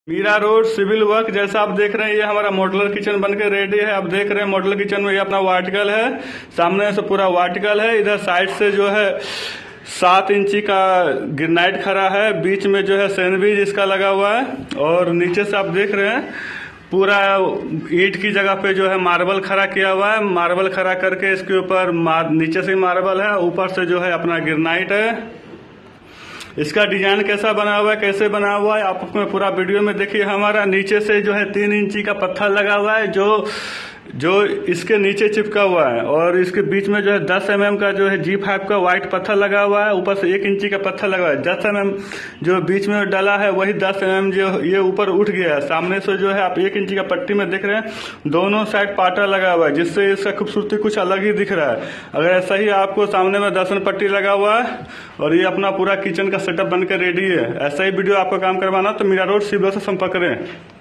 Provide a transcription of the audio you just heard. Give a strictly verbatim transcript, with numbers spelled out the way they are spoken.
Meera road civil work जैसा आप देख रहे हैं, ये हमारा मॉड्यूलर किचन बनकर रेडी है। आप देख रहे हैं मॉड्यूलर किचन में ये अपना वर्टिकल है, सामने से पूरा वर्टिकल है। इधर साइड से जो है सात इंची का ग्रेनाइट खड़ा है, बीच में जो है सैंडविच इसका लगा हुआ है और नीचे से आप देख रहे हैं पूरा ईंट की जगह पे जो है मार्बल खड़ा किया हुआ है। मार्बल खड़ा करके इसके ऊपर नीचे से मार्बल है, ऊपर से जो है अपना ग्रेनाइट है। इसका डिजाइन कैसा बना हुआ है, कैसे बना हुआ है, आप अपने पूरा वीडियो में देखिए। हमारा नीचे से जो है तीन इंची का पत्थर लगा हुआ है जो जो इसके नीचे चिपका हुआ है और इसके बीच में जो है दस एम एम का जो है जी फाइव का व्हाइट पत्थर लगा हुआ है। ऊपर से एक इंची का पत्थर लगा हुआ है। दस एम एम जो बीच में डाला है वही दस एम एम जो ये ऊपर उठ गया है। सामने से जो है आप एक इंची का पट्टी में देख रहे हैं, दोनों साइड पाटा लगा हुआ है जिससे इसका खूबसूरती कुछ अलग ही दिख रहा है। अगर ऐसा ही आपको सामने में दस एम पट्टी लगा हुआ है और ये अपना पूरा किचन का सेटअप बनकर रेडी है। ऐसा ही वीडियो आपको काम करवाना तो मीरा रोड सिविल से संपर्क करें।